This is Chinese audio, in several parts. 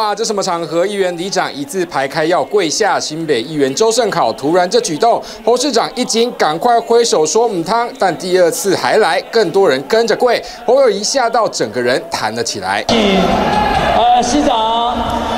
哇，这什么场合？议员、里长一字排开要跪下。新北议员周胜考突然这举动，侯市长一惊，赶快挥手说母汤。但第二次还来，更多人跟着跪，侯友宜吓到整个人弹了起来。 市长。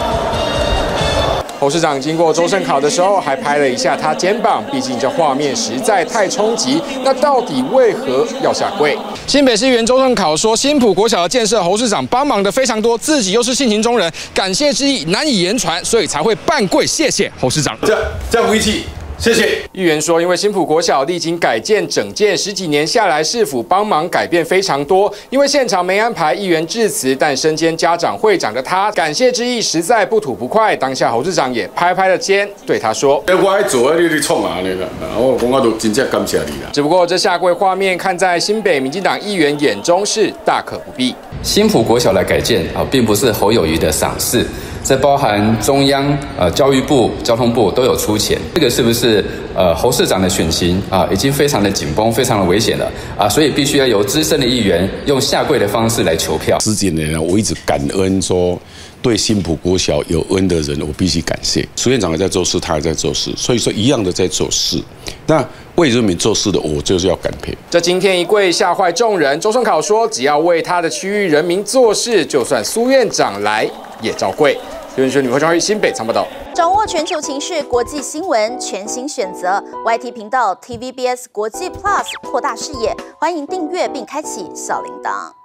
侯市长经过周胜考的时候，还拍了一下他肩膀，毕竟这画面实在太冲击。那到底为何要下跪？新北市议员周胜考说，新埔国小的建设，侯市长帮忙的非常多，自己又是性情中人，感谢之意难以言传，所以才会半跪谢谢侯市长。 这样回去。 谢谢。 议员说，因为新埔国小历经改建整建10几年下来，市府帮忙改变非常多。因为现场没安排议员致辞，但身兼家长会长的他，感谢之意实在不吐不快。当下侯市长也拍拍了肩，对他说：“ 我爱做你创啊那个，我讲我都真正感谢你啦。” 只不过这下跪画面看在新北民进党议员眼中是大可不必。 新埔国小的改建并不是侯友宜的赏识。 这包含中央、教育部、交通部都有出钱，这个是不是侯市长的选情已经非常的紧绷，非常的危险了所以必须要由资深的议员用下跪的方式来求票。 10几年来，我一直感恩说对新埔国小有恩的人，我必须感谢。苏院长还在做事，他还在做事，所以说一样的在做事。那为人民做事的，我就是要感佩。 这惊天一跪吓坏众人。周胜考说，只要为他的区域人民做事，就算苏院长来也照跪。新闻女何章玉新北参报道。 掌握全球情势、国际新闻，全新选择 YT 频道 TVBS 国际 Plus， 扩大视野。欢迎订阅并开启小铃铛。